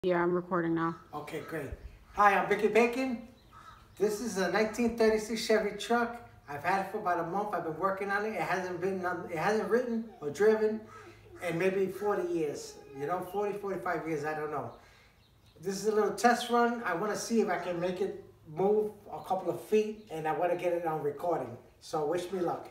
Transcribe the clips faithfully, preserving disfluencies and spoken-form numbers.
Yeah, I'm recording now. Okay, great. Hi, I'm Vicky Bacon. This is a nineteen thirty-six Chevy Truck. I've had it for about a month. I've been working on it. It hasn't been, it hasn't ridden or driven in maybe forty years. You know, forty, forty-five years, I don't know. This is a little test run. I want to see if I can make it move a couple of feet, and I want to get it on recording. So wish me luck.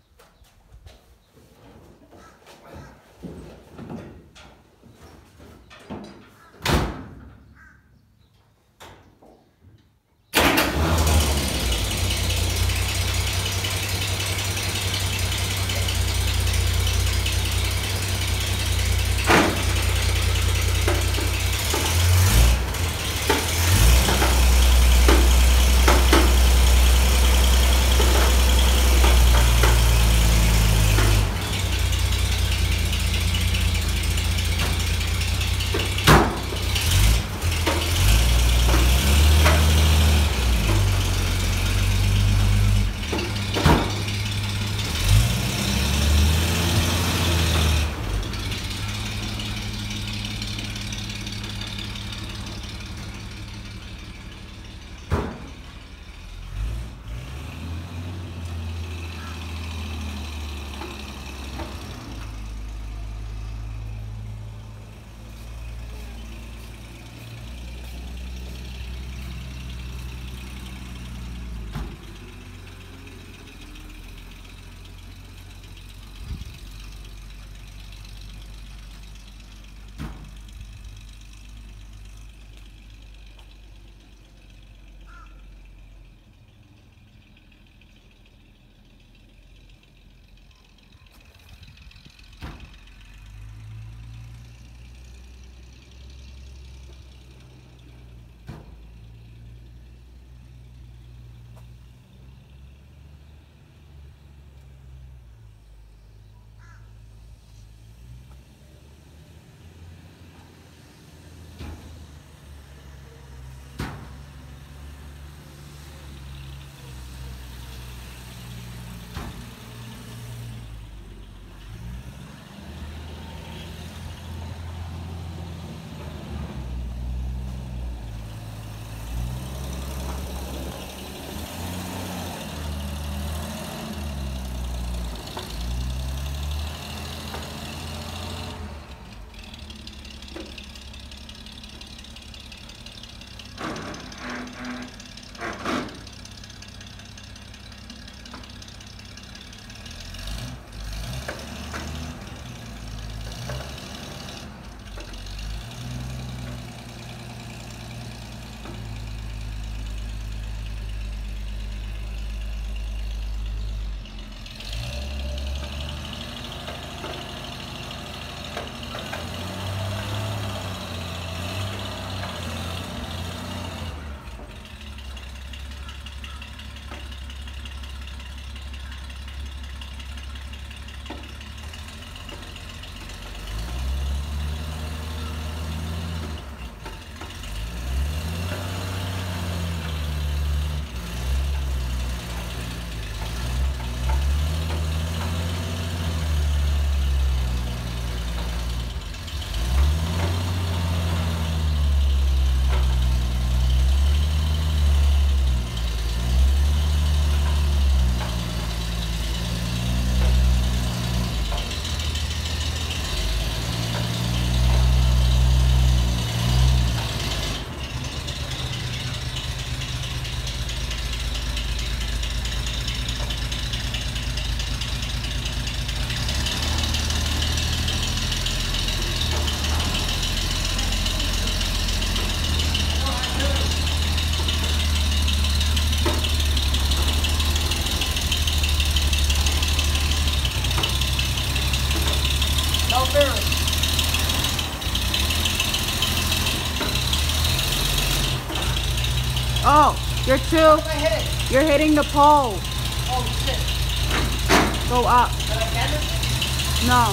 Oh, you're too. You're hitting the pole. Oh shit. Go up. Did I get it? No.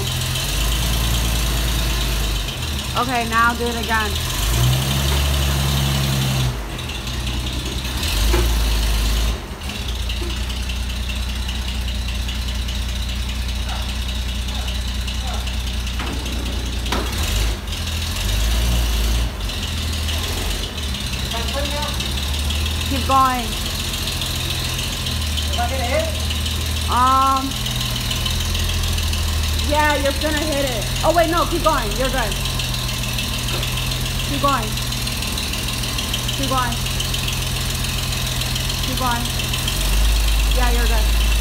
Okay, now do it again. Keep going. Am I gonna hit? Um. Yeah, you're gonna hit it. Oh wait, no, keep going. You're good. Keep going. Keep going. Keep going. Yeah, you're good.